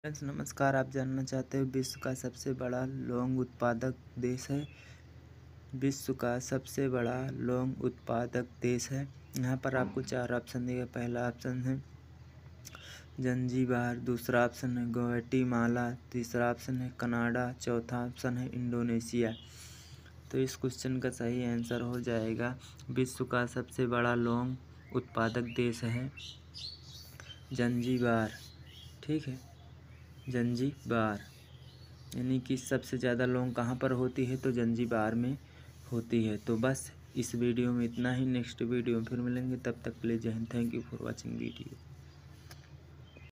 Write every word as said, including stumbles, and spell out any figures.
Friends नमस्कार। आप जानना चाहते हो विश्व का सबसे बड़ा लौंग उत्पादक देश है। विश्व का सबसे बड़ा लौंग उत्पादक देश है। यहाँ पर आपको चार ऑप्शन दिए। पहला ऑप्शन है जंजीबार, दूसरा ऑप्शन है ग्वाटेमाला, तीसरा ऑप्शन है कनाडा, चौथा ऑप्शन है इंडोनेशिया। तो इस क्वेश्चन का सही आंसर हो जाएगा विश्व का सबसे बड़ा लौंग उत्पादक देश है जंजीबार। ठीक है, जंजीबार यानी कि सबसे ज़्यादा लौंग कहाँ पर होती है तो जंजीबार में होती है। तो बस इस वीडियो में इतना ही। नेक्स्ट वीडियो में फिर मिलेंगे, तब तक के लिए जय हिंद। Thank you for watching video.